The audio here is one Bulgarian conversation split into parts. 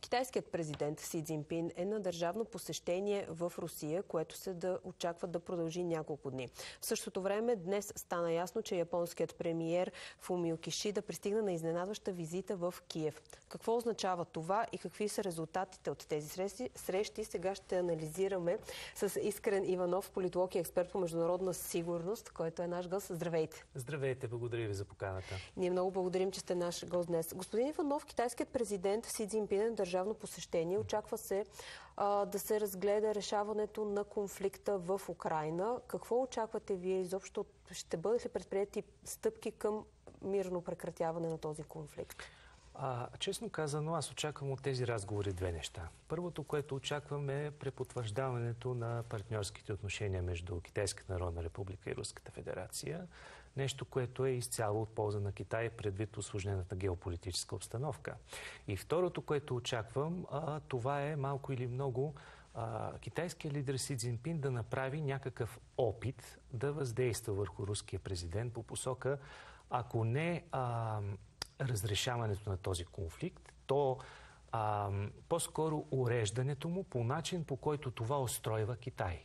Китайският президент Си Цзинпин е на държавно посещение в Русия, което се очаква да продължи няколко дни. В същото време днес стана ясно, че японският премиер Фумио Кишида пристигна на изненадваща визита в Киев. Какво означава това и какви са резултатите от тези срещи? Сега ще анализираме с Искрен Иванов, политолог и експерт по международна сигурност, който е наш гост. Здравейте! Здравейте, благодаря ви за поканата. Ние много благодарим, че сте наш гост днес. Господин Иванов, китайският президент Си Цзинпин е на държавно посещение. Очаква се да се разгледа решаването на конфликта в Украйна. Какво очаквате вие изобщо? Ще бъдат ли предприети стъпки към мирно прекратяване на този конфликт? Честно казано, аз очаквам от тези разговори две неща. Първото, което очаквам е препотвърждаването на партньорските отношения между Китайската народна република и Руската федерация. Нещо, което е изцяло от полза на Китай предвид усложнената геополитическа обстановка. И второто, което очаквам, това е малко или много китайският лидер Си Цзинпин да направи някакъв опит да въздейства върху руския президент по посока, ако не разрешаването на този конфликт, то по-скоро уреждането му по начин, по който това устройва Китай.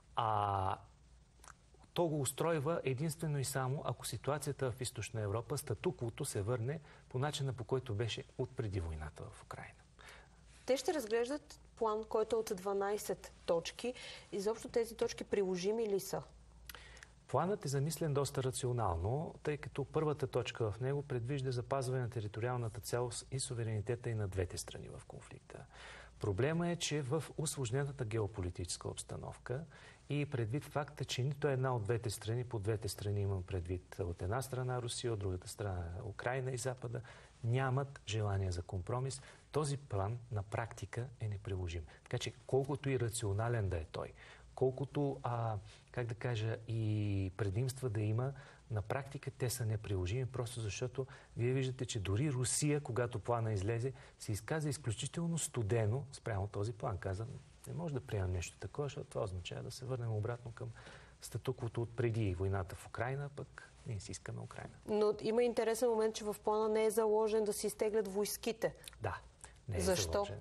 То го устройва единствено и само, ако ситуацията в Източна Европа, статуквото се върне по начина, по който беше от преди войната в Украйна. Те ще разглеждат план, който е от 12 точки. Изобщо тези точки приложими ли са? Планът е замислен доста рационално, тъй като първата точка в него предвижда запазване на териториалната цялост и суверенитета и на двете страни в конфликта. Проблема е, че в усложнената геополитическа обстановка и предвид факта, че нито една от двете страни, по двете страни имам предвид от една страна Русия, от другата страна Украйна и Запада, нямат желание за компромис, този план на практика е неприложим. Така че колкото и рационален да е той, колкото, как да кажа, и предимства да има, на практика те са неприложими, просто защото вие виждате, че дори Русия, когато плана излезе, се изказа изключително студено спрямо този план. Каза, не може да приемем нещо такова, защото това означава да се върнем обратно към статуквото от преди войната в Украйна, пък ние си искаме Украйна. Но има интересен момент, че в плана не е заложен да се изтеглят войските. Да, не е заложен. Защо?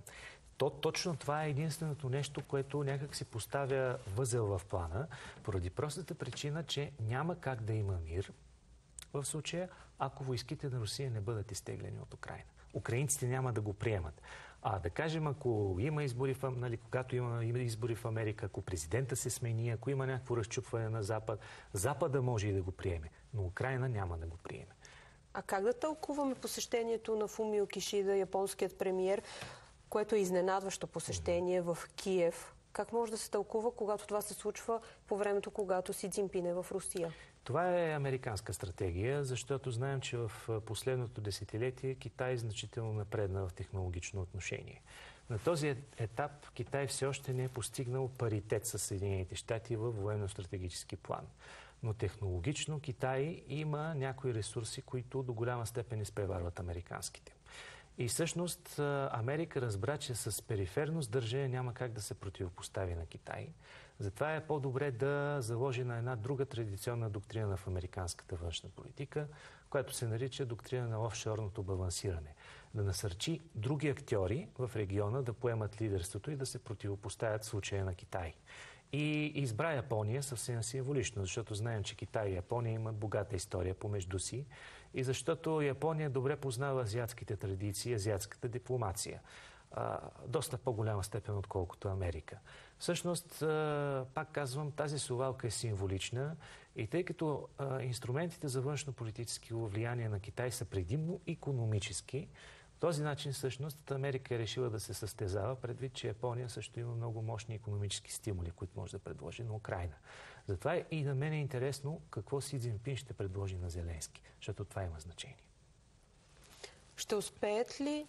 Точно това е единственото нещо, което някак си поставя възел в плана, поради простата причина, че няма как да има мир в случая, ако войските на Русия не бъдат изтеглени от Украйна. Украинците няма да го приемат. Да кажем, ако има избори, когато има избори в Америка, ако президента се смени, ако има някакво разчупване на Запад, Запада може и да го приеме, но Украйна няма да го приеме. А как да тълкуваме посещението на Фумио Кишида, японският премиер, което е изненадващо посещение в Киев? Как може да се тълкува, когато това се случва по времето, когато Си Цзинпин е в Русия? Това е американска стратегия, защото знаем, че в последното десетилетие Китай значително напредна в технологично отношение. На този етап Китай все още не е постигнал паритет с Съединените щати във военно-стратегически план. Но технологично Китай има някои ресурси, които до голяма степен изпреварват американските. И всъщност Америка разбра, че с периферно сдържане няма как да се противопостави на Китай. Затова е по-добре да заложи на една друга традиционна доктрина в американската външна политика, която се нарича доктрина на офшорното балансиране. Да насърчи други актьори в региона да поемат лидерството и да се противопоставят в случая на Китай. И избра Япония съвсем символично, защото знаем, че Китай и Япония имат богата история помежду си и защото Япония добре познава азиатските традиции, азиатската дипломация. Доста по-голяма степен, отколкото Америка. Всъщност, пак казвам, тази совалка е символична и тъй като инструментите за външно-политически влияние на Китай са предимно икономически, по този начин всъщност Америка е решила да се състезава, предвид, че Япония също има много мощни икономически стимули, които може да предложи на Украйна. Затова и на мен е интересно какво Си Цзинпин ще предложи на Зеленски, защото това има значение. Ще успеят ли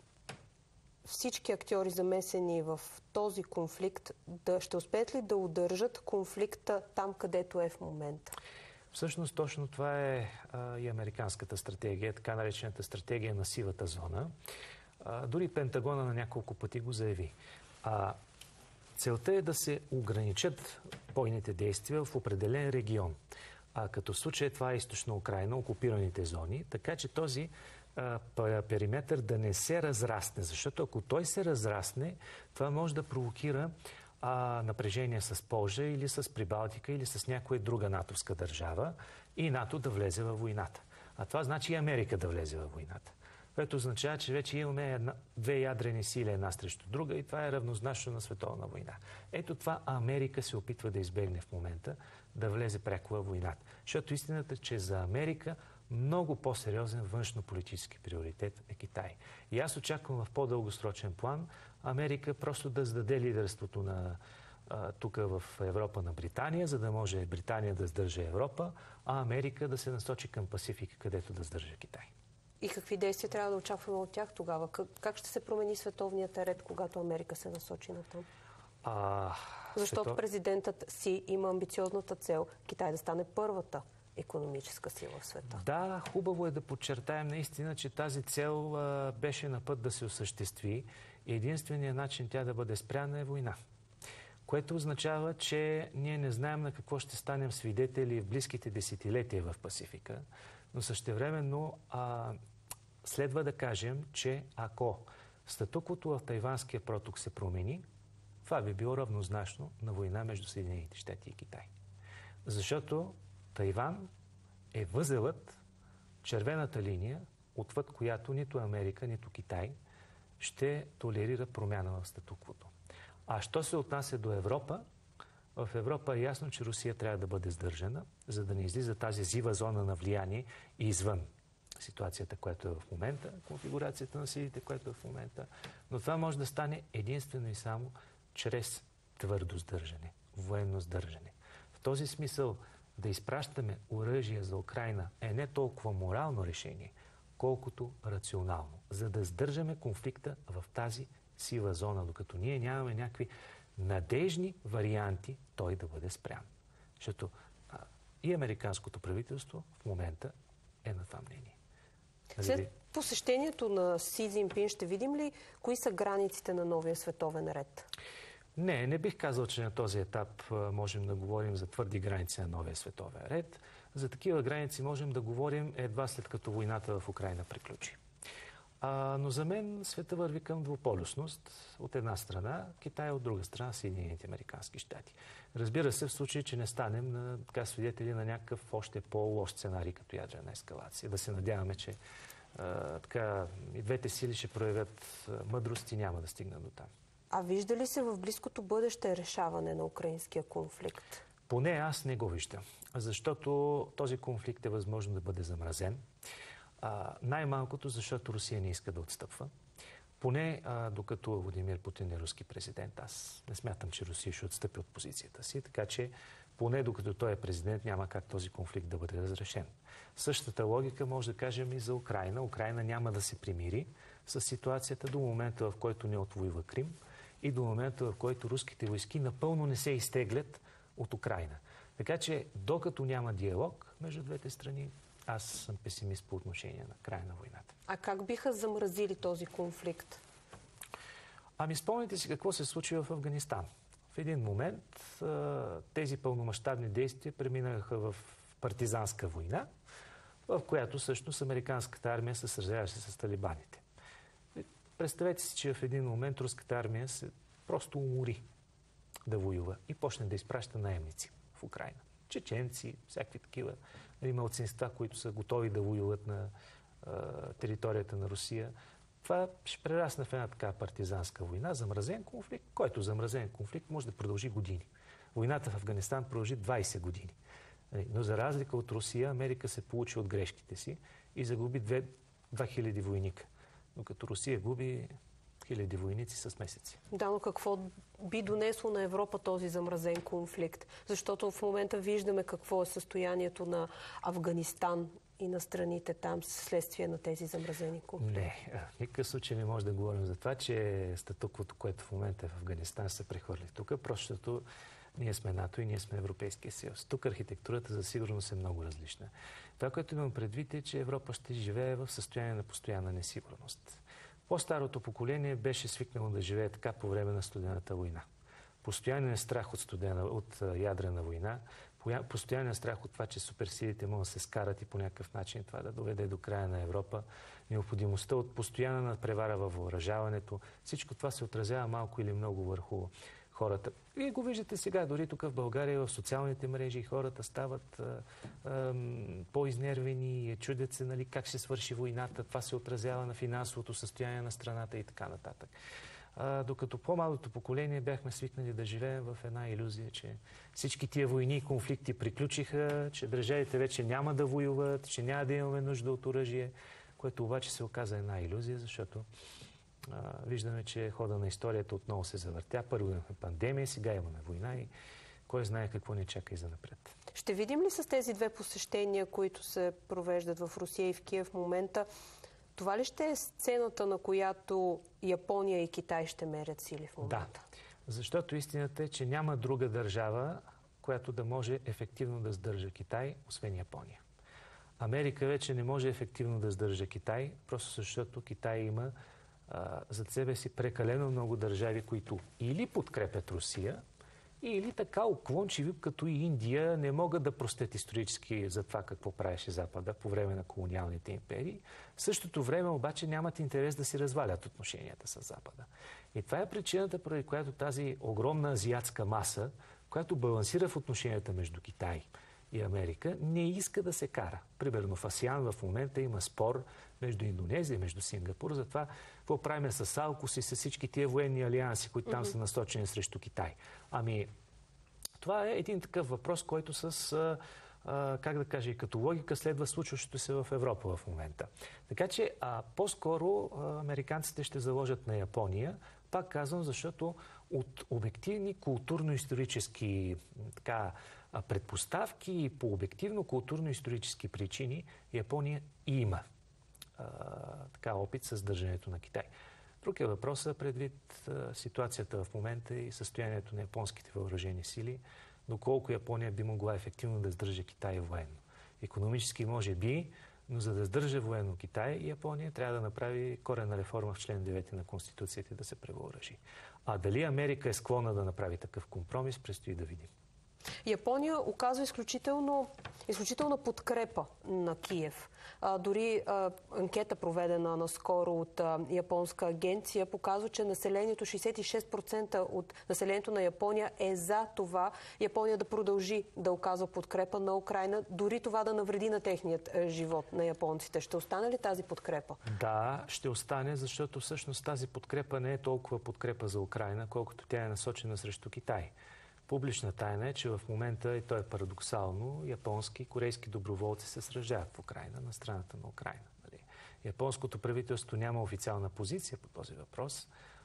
всички актьори замесени в този конфликт, ще успеят ли да удържат конфликта там, където е в момента? Всъщност точно това е и американската стратегия, така наречената стратегия на сивата зона. Дори Пентагона на няколко пъти го заяви. Целта е да се ограничат бойните действия в определен регион. Като в случая това е източна Украйна, окупираните зони, така че този периметър да не се разрасне, защото ако той се разрасне, това може да провокира напрежение с Полша или с Прибалтика или с някоя друга натовска държава и НАТО да влезе във войната. А това значи и Америка да влезе във войната. Което означава, че вече имаме две ядрени сили една срещу друга и това е равнозначно на световна война. Ето това Америка се опитва да избегне в момента, да влезе пряко във войната. Защото истината е, че за Америка много по-сериозен външно-политически приоритет е Китай. И аз очаквам в по-дългосрочен план Америка просто да сдаде лидерството на тук в Европа на Британия, за да може Британия да сдържа Европа, а Америка да се насочи към Пасифика, където да сдържа Китай. И какви действия трябва да очакваме от тях тогава? Как ще се промени световният ред, когато Америка се насочи на там? Защото президентът си има амбициозната цел Китай да стане първата икономическа сила в света. Да, хубаво е да подчертаем наистина, че тази цел беше на път да се осъществи и единственият начин тя да бъде спряна е война. Което означава, че ние не знаем на какво ще станем свидетели в близките десетилетия в Пасифика, но същевременно следва да кажем, че ако статуквото в Тайванския проток се промени, това би било равнозначно на война между Съединените щати и Китай. Защото Тайван е възелът, червената линия, отвъд която нито Америка, нито Китай ще толерира промяна в статуквото. А що се отнася до Европа, в Европа е ясно, че Русия трябва да бъде сдържана, за да не излиза тази зива зона на влияние и извън ситуацията, която е в момента, конфигурацията на силите, която е в момента. Но това може да стане единствено и само чрез твърдо сдържане, военно сдържане. В този смисъл да изпращаме оръжие за Украйна е не толкова морално решение, колкото рационално, за да сдържаме конфликта в тази сива зона, докато ние нямаме някакви надежни варианти той да бъде спрян. Защото и американското правителство в момента е на това мнение. След посещението на Си Цзинпин ще видим ли кои са границите на новия световен ред? Не бих казал, че на този етап можем да говорим за твърди граници на новия световен ред. За такива граници можем да говорим едва след като войната в Украйна приключи. Но за мен света върви към двуполюсност. От една страна Китай, от друга страна Съединените американски щати. Разбира се, в случай, че не станем свидетели на някакъв още по-лош сценарий като ядрена ескалация. Да се надяваме, че и двете сили ще проявят мъдрост и няма да стигнат до там. А вижда ли се в близкото бъдеще решаване на украинския конфликт? Поне аз не го виждам, защото този конфликт е възможно да бъде замразен. Най-малкото, защото Русия не иска да отстъпва. Поне докато Владимир Путин е руски президент, аз не смятам, че Русия ще отстъпи от позицията си, така че поне докато той е президент няма как този конфликт да бъде разрешен. Същата логика може да кажем и за Украйна. Украйна няма да се примири с ситуацията до момента, в който не отвоюва Крим и до момента, в който руските войски напълно не се изтеглят от Украйна. Така че докато няма диалог между двете страни, аз съм песимист по отношение на края на войната. А как биха замразили този конфликт? Спомните си какво се случи в Афганистан. В един момент тези пълномащабни действия преминаха в партизанска война, в която всъщност американската армия се сражаваше с талибаните. Представете си, че в един момент руската армия се просто умори да воюва и почне да изпраща наемници в Украйна. Чеченци, всякакви такива малцинства, които са готови да воюват на територията на Русия. Това ще прерасне в една така партизанска война, замразен конфликт, който замразен конфликт може да продължи години. Войната в Афганистан продължи 20 години. Но за разлика от Русия, Америка се получи от грешките си и загуби 2000 войника. Докато Русия губи 1000 войници с месеци. Да, но какво би донесло на Европа този замразен конфликт? Защото в момента виждаме какво е състоянието на Афганистан и на страните там следствие на тези замразени конфликти. Не, в никакъв случай не може да говорим за това, че статуквото, което в момента е в Афганистан, се прехвърли тук, просто защото ние сме НАТО и ние сме Европейския съюз. Тук архитектурата за сигурност е много различна. Това, което имам предвид е, че Европа ще живее в състояние на постоянна несигурност. По-старото поколение беше свикнало да живее така по време на студената война. Постоянен страх от ядрена война, постоянен страх от това, че суперсилите могат да се скарат и по някакъв начин това да доведе до края на Европа, необходимостта от постоянна надпревара във въоръжаването, всичко това се отразява малко или много върху хората. Вие го виждате сега, дори тук в България, в социалните мрежи, хората стават по-изнервени, чудят се, нали, как ще свърши войната, това се отразява на финансовото състояние на страната и така нататък. Докато по-малото поколение бяхме свикнали да живеем в една илюзия, че всички тия войни и конфликти приключиха, че държавите вече няма да воюват, че няма да имаме нужда от оръжие, което обаче се оказа една илюзия, защото виждаме, че хода на историята отново се завъртя. Първо имахме пандемия, сега имаме война и кой знае какво ни чака и занапред. Ще видим ли с тези две посещения, които се провеждат в Русия и в Киев в момента, това ли ще е сцената, на която Япония и Китай ще мерят сили в момента? Да, защото истината е, че няма друга държава, която да може ефективно да сдържа Китай, освен Япония. Америка вече не може ефективно да сдържа Китай, просто защото Китай има зад себе си прекалено много държави, които или подкрепят Русия, или така уклончиви, като и Индия, не могат да простят исторически за това какво правеше Запада по време на колониалните империи. В същото време обаче нямат интерес да си развалят отношенията с Запада. И това е причината, поради която тази огромна азиатска маса, която балансира в отношенията между Китай и Америка, не иска да се кара. Примерно в АСЕАН в момента има спор между Индонезия и между Сингапур за това какво правим с АУКУС и с всички тия военни алианси, които там са насочени срещу Китай. Ами, това е един такъв въпрос, който с, как да кажа, и като логика следва случващото се в Европа в момента. Така че по-скоро американците ще заложат на Япония, пак казвам, защото от обективни културно-исторически предпоставки и по обективно културно-исторически причини Япония има опит с държането на Китай. Друг е въпросът предвид ситуацията в момента и състоянието на японските въоръжени сили, доколко Япония би могла ефективно да издържа Китай военно. Икономически може би, но за да издържа военно Китай и Япония трябва да направи коренна реформа в член 9 на Конституцията и да се превъоръжи. А дали Америка е склонна да направи такъв компромис, предстои да видим. Япония оказва изключителна подкрепа на Киев. Дори анкета, проведена наскоро от японска агенция, показва, че населението, 66% от населението на Япония е за това Япония да продължи да оказва подкрепа на Украйна, дори това да навреди на техният живот на японците. Ще остане ли тази подкрепа? Да, ще остане, защото всъщност тази подкрепа не е толкова подкрепа за Украйна, колкото тя е насочена срещу Китай. Публична тайна е, че в момента, и то е парадоксално, японски и корейски доброволци се сражават в Украйна, на страната на Украйна. Японското правителство няма официална позиция по този въпрос,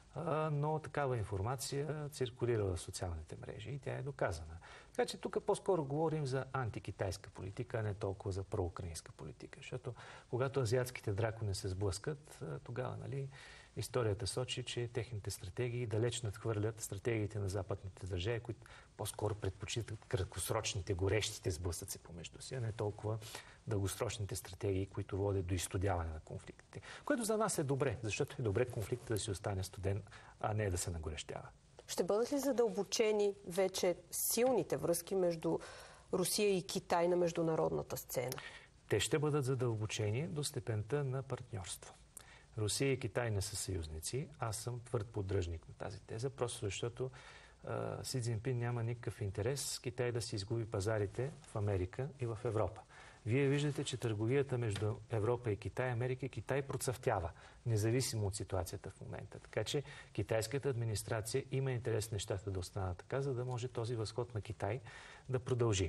но такава информация циркулира в социалните мрежи и тя е доказана. Така че тук по-скоро говорим за антикитайска политика, а не толкова за проукраинска политика. Защото когато азиатските дракони се сблъскат, тогава, историята сочи, че техните стратегии далеч надхвърлят стратегиите на западните държави, които по-скоро предпочитат краткосрочните, горещите сблъсъци помежду си, а не толкова дългосрочните стратегии, които водят до изстудяване на конфликтите. Което за нас е добре, защото е добре конфликтът да си остане студен, а не да се нагорещява. Ще бъдат ли задълбочени вече силните връзки между Русия и Китай на международната сцена? Те ще бъдат задълбочени до степента на партньорство. Русия и Китай не са съюзници. Аз съм твърд поддръжник на тази теза, просто защото Си Цзинпин няма никакъв интерес Китай да си изгуби пазарите в Америка и в Европа. Вие виждате, че търговията между Европа и Китай, Америка и Китай процъфтява, независимо от ситуацията в момента. Така че китайската администрация има интерес нещата да останат така, за да може този възход на Китай да продължи.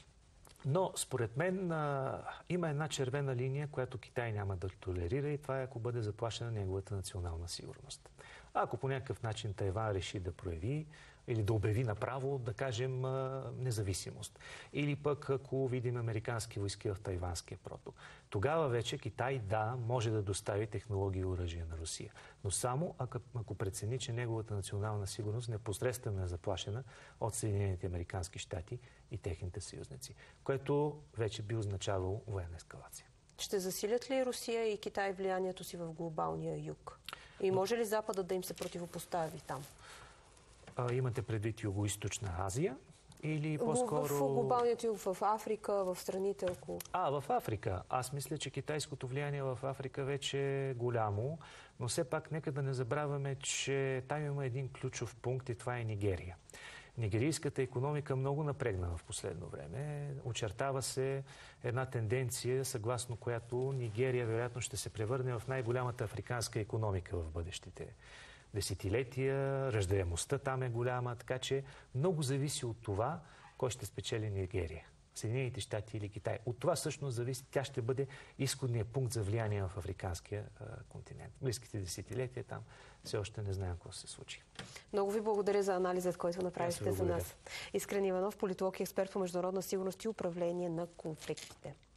Но, според мен, има една червена линия, която Китай няма да толерира и това е, ако бъде заплашена неговата национална сигурност. Ако по някакъв начин Тайван реши да прояви или да обяви направо, да кажем, независимост. Или пък ако видим американски войски в Тайванския проток. Тогава вече Китай, да, може да достави технологии и оръжия на Русия. Но само ако прецени, че неговата национална сигурност непосредствено е заплашена от Съединените американски щати и техните съюзници, което вече би означавало военна ескалация. Ще засилят ли Русия и Китай влиянието си в глобалния юг? И може ли Запада да им се противопостави там? Имате предвид Юго-Източна Азия Или по-скоро... В глобалният юг, в Африка, в страните около... В Африка. Аз мисля, че китайското влияние в Африка вече е голямо, но все пак нека да не забравяме, че там има един ключов пункт и това е Нигерия. Нигерийската икономика много напрегна в последно време. Очертава се една тенденция, съгласно която Нигерия вероятно ще се превърне в най-голямата африканска икономика в бъдещите десетилетия. Раждаемостта там е голяма, така че много зависи от това, кой ще спечели Нигерия. Съединените щати или Китай. От това всъщност зависи, тя ще бъде изходният пункт за влияние в африканския континент. Близките десетилетия там все още не знаем какво се случи. Много ви благодаря за анализът, който направихте за нас. Искрен Иванов, политолог и експерт по международна сигурност и управление на конфликтите.